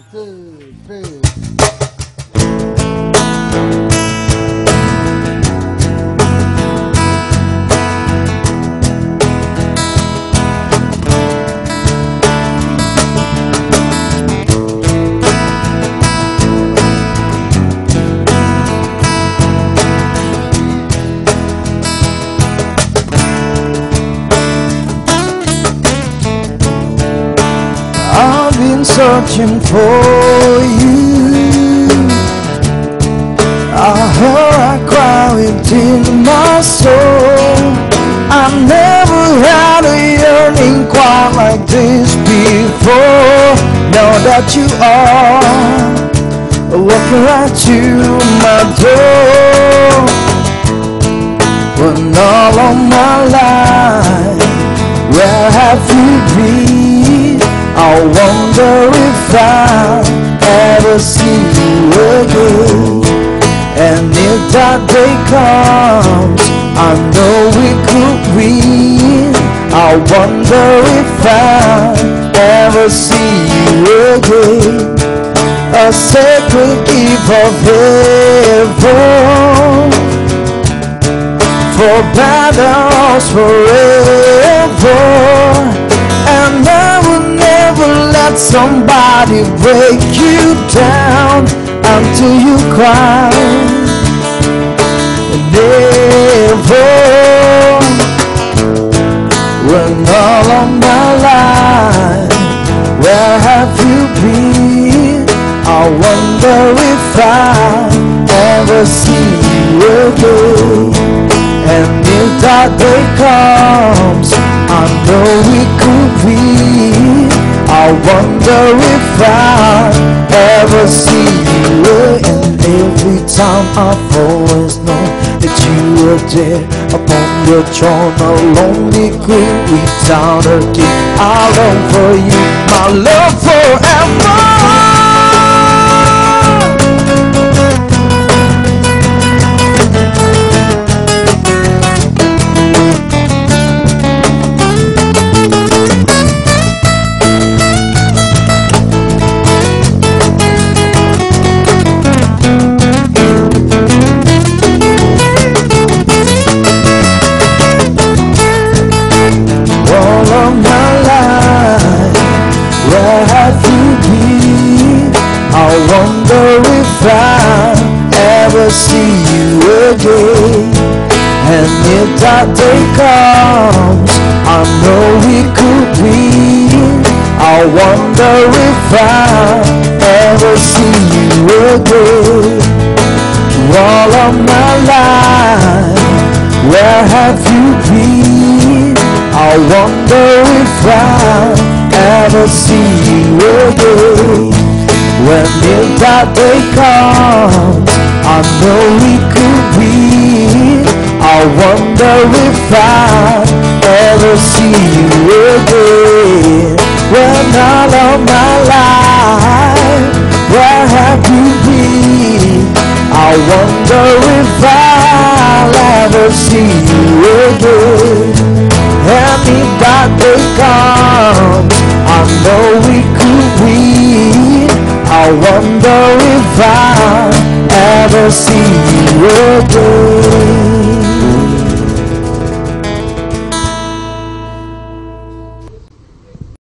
2, 3. I've been searching for you. I heard a cry within my soul. I never had a yearning quite like this before. Now that you are walking right to my door, when all of my life, where have you been? I wonder if I'll ever see you again. And if that day comes, I know we could win. I wonder if I'll ever see you again. A sacred gift of heaven, for better or forever. And I will never let somebody break you down until you cry. Never. When all of my life, where have you been? I wonder if I'll ever see you again. And if that day comes, I know we could be. I wonder if I'll ever see you again. Every time I've always known that you were there upon your throne, a lonely queen without a king. I long for you, my love forever. I wonder if I'll ever see you again. And if that day comes, I know we could win. I wonder if I'll ever see you again. All of my life, where have you been? I wonder if I'll ever see you again. When if that day comes, I know we could win. I wonder if I'll ever see you again. When all of my life, where have you been? I wonder if I'll ever see you again. And if that day comes, I know we could win. I wonder if I'll ever see you again.